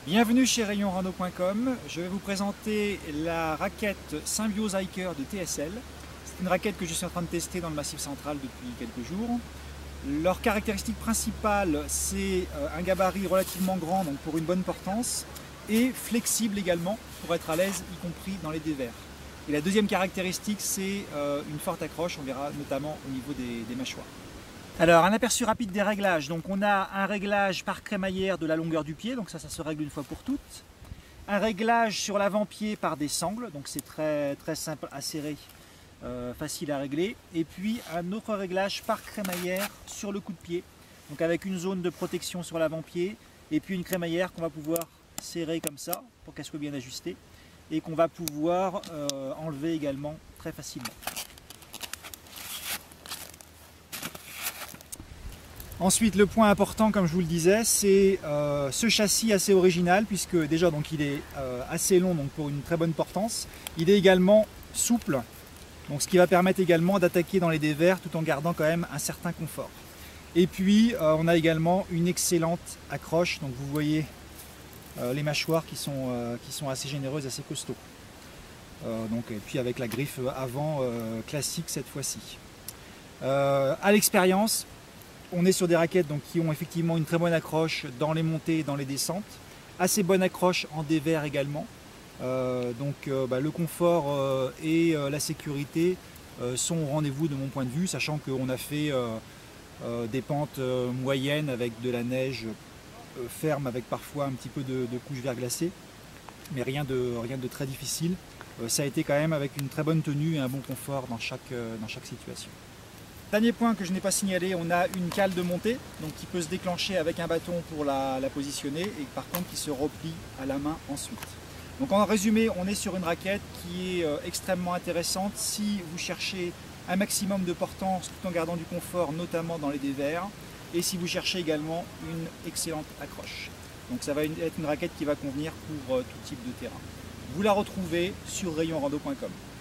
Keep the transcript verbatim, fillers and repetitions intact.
Bienvenue chez rayon rando point com. Je vais vous présenter la raquette Symbiose Hiker de T S L. C'est une raquette que je suis en train de tester dans le Massif Central depuis quelques jours. Leur caractéristique principale, c'est un gabarit relativement grand, donc pour une bonne portance, et flexible également pour être à l'aise, y compris dans les dévers. Et la deuxième caractéristique, c'est une forte accroche, on verra notamment au niveau des, des mâchoires. Alors, un aperçu rapide des réglages. Donc, on a un réglage par crémaillère de la longueur du pied, donc ça, ça se règle une fois pour toutes. Un réglage sur l'avant-pied par des sangles, donc c'est très, très simple à serrer, euh, facile à régler. Et puis, un autre réglage par crémaillère sur le coup de pied, donc avec une zone de protection sur l'avant-pied, et puis une crémaillère qu'on va pouvoir serrer comme ça, pour qu'elle soit bien ajustée, et qu'on va pouvoir euh, enlever également très facilement. Ensuite, le point important, comme je vous le disais, c'est euh, ce châssis assez original, puisque déjà donc, il est euh, assez long donc, pour une très bonne portance. Il est également souple, donc, ce qui va permettre également d'attaquer dans les dévers tout en gardant quand même un certain confort. Et puis, euh, on a également une excellente accroche, donc vous voyez euh, les mâchoires qui sont, euh, qui sont assez généreuses, assez costauds. Euh, donc, et puis avec la griffe avant euh, classique cette fois-ci. Euh, à l'expérience, on est sur des raquettes donc, qui ont effectivement une très bonne accroche dans les montées et dans les descentes, assez bonne accroche en dévers également. Euh, donc euh, bah, le confort euh, et euh, la sécurité euh, sont au rendez-vous de mon point de vue, sachant qu'on a fait euh, euh, des pentes euh, moyennes avec de la neige euh, ferme, avec parfois un petit peu de, de couche verglacée, mais rien de, rien de très difficile. Euh, ça a été quand même avec une très bonne tenue et un bon confort dans chaque, euh, dans chaque situation. Dernier point que je n'ai pas signalé, on a une cale de montée donc qui peut se déclencher avec un bâton pour la, la positionner et par contre qui se replie à la main ensuite. Donc en résumé, on est sur une raquette qui est euh, extrêmement intéressante si vous cherchez un maximum de portance tout en gardant du confort, notamment dans les dévers, et si vous cherchez également une excellente accroche. Donc ça va être une raquette qui va convenir pour euh, tout type de terrain. Vous la retrouvez sur rayon rando point com.